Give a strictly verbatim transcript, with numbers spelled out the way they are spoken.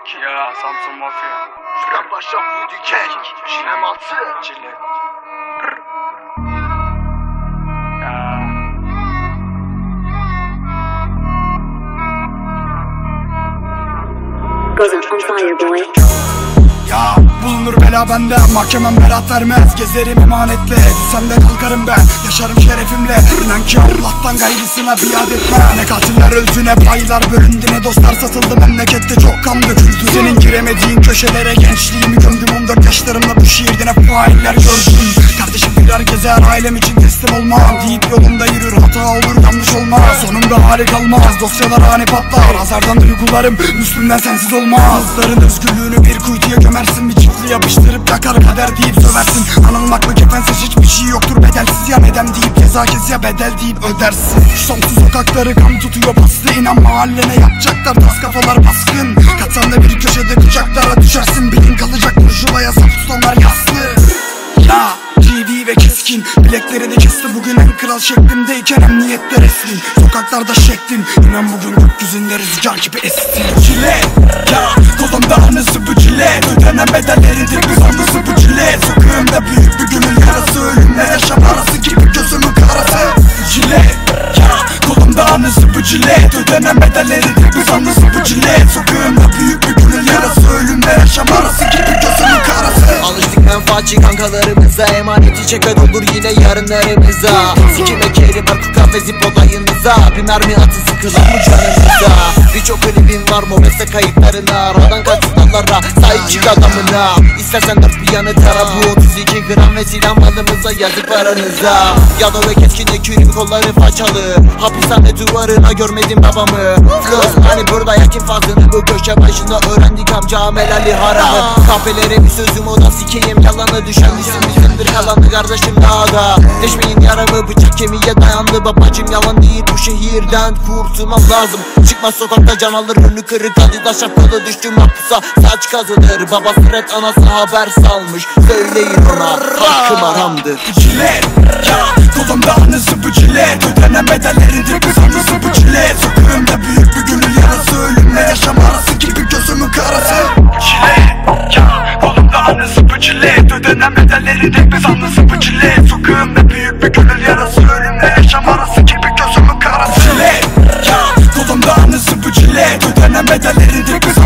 Ya Samsun Mafya. Fren Paşa Foodie Gang. Şinem altı. Çile. Goes on fire, boy. Ya bulunur bela bende, mahkemem berat vermez. Gezerim emanetle, sende kalkarım ben. Yaşarım şerefimle, inan ki Allah'tan gayrısına biat etmem. Ne katiller öldü, ne paylar bölündü, ne dostlar satıldı. Memlekette çok kan döküldü. Senin giremediğin köşelere gençliğimi gömdüm. on dört yaşlarımda bu şiirde ne failler gördüm. Kardeşim birer gezer, ailem için teslim olmam deyip yolunda yürür, hata olur yanlış olmaz. Sonunda hali kalmaz, dosyalar hani patlar. Azardan duygularım, Müslümden sensiz olmaz. Hızların özgürlüğünü bir kuytuya gömersin, bir çiftli yapıştırıp yakar kader deyip söversin. Anılmakla kefensiz hiçbir şey yoktur bedelsiz. Ya neden deyip ceza kes, ya bedel deyip ödersin. Sonsuz sokakları kan tutuyor bastı, inan mahallene yapacaklar tas kafalar baskın. Katsan da bir köşede kucaklara düşersin. Bilin kalacak burjuvaya saf tutanlar yaslı. Ya T V ve keskin, bileklerini kesti bugün en kral şeklimdeyken emniyette resmin. Sokaklarda şeklin, inan bugün gökyüzünde rüzgar gibi esti. Çile, ya kolumda anısı bu çile. Ödenen bedelleri bir anısı bu çile. Sokağımda büyük bir gönül yarası, ölümle yaşam arası gibi gözümün karası. Çile, ya kolumda anısı bu çile. Ödenen bedelleri bir anısı bu çile. Sokağımda büyük bir gönül yarası, ölümle yaşam arası gibi gözümün karası. Alıştık menfaatçi kankalarımıza, emaneti çeker olur yine yarınlarımıza. Sikime kerim arku kafesi olayınıza, bir mermi atı sıkılan bu canımıza. Birçok klibim var mobese kayıtlarına, aradan kaçtılarlara sahip çık adamına. İstersen dört bir yanı tara, bu otuz iki gram ve silah malımıza, yazık paranıza. Ya da ve keskinle kürüm kolları façalı, hapishane duvarına görmedim babamı. Flows hani burada yakin fazlını, bu köşe başında öğrendik amca amelali haramı. Kahvelere bir sözüm o da sikeyim yalanı, düşen düşsün bizimdir kalanı kardeşim dağda. Deşmeyin yaramı, bıçak kemiğe dayandı babacım, yalan değil bu şehirden kurtulmam lazım. Çıkmaz sokakta can alır, önü kırık adida şapkalı, düştüm hapusa saç kazılır. Baba Fred anası haber salmış, söyleyin ona hakkım haramdır. Çile, ya kolumda anısı bu çile. Ödenen bedelleri bir anısı bu çile. Sokağımda büyük bir gönül yarası, ölümle yaşam arası gibi gözümün karası. Çile, ya kolumda anısı bu çile. Ödenen bedelleri bir anısı bu çile. Sokağımda büyük bir gönül yarası, ölümle yaşam arası gibi gözümün karası. Çile, ya kolumda anısı bu çile. Ödenen bedelleri bir